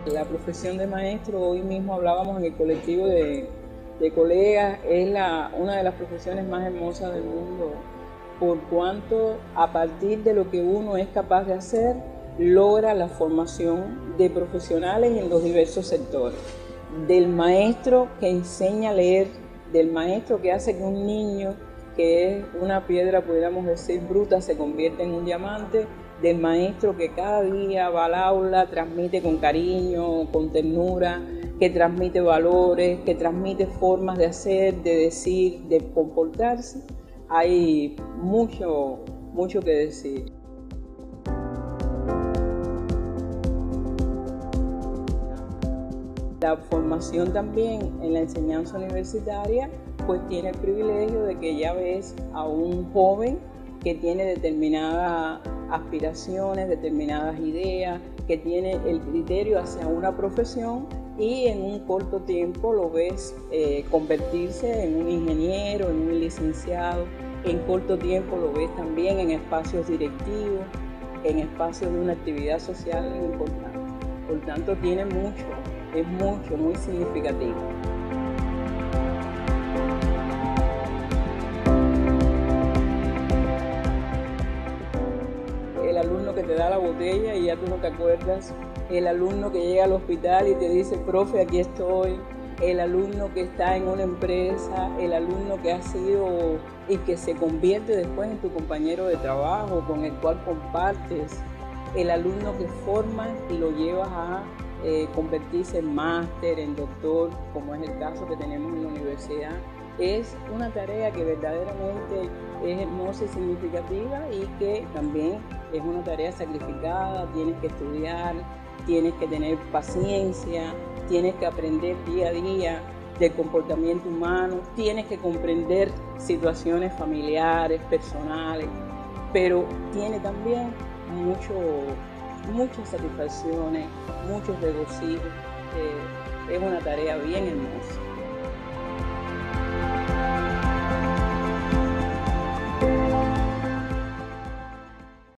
La profesión de maestro, hoy mismo hablábamos en el colectivo de colegas, es una de las profesiones más hermosas del mundo, por cuanto a partir de lo que uno es capaz de hacer, logra la formación de profesionales en los diversos sectores. Del maestro que enseña a leer, del maestro que hace que un niño, que es una piedra, pudiéramos decir, bruta, se convierta en un diamante, del maestro que cada día va al aula, transmite con cariño, con ternura, que transmite valores, que transmite formas de hacer, de decir, de comportarse. Hay mucho que decir. La formación también en la enseñanza universitaria pues tiene el privilegio de que ya ves a un joven que tiene determinadas aspiraciones, determinadas ideas, que tiene el criterio hacia una profesión y en un corto tiempo lo ves convertirse en un ingeniero, en un licenciado, en corto tiempo lo ves también en espacios directivos, en espacios de una actividad social importante. Por tanto, tiene mucho, es mucho, muy significativo. El alumno que te da la botella y ya tú no te acuerdas, el alumno que llega al hospital y te dice, profe, aquí estoy, el alumno que está en una empresa, el alumno que ha sido y que se convierte después en tu compañero de trabajo, con el cual compartes, el alumno que formas y lo llevas a convertirse en máster, en doctor, como es el caso que tenemos en la universidad. Es una tarea que verdaderamente es hermosa y significativa y que también es una tarea sacrificada. Tienes que estudiar, tienes que tener paciencia, tienes que aprender día a día del comportamiento humano, tienes que comprender situaciones familiares, personales, pero tiene también muchas satisfacciones, muchos regocijos. Es una tarea bien hermosa.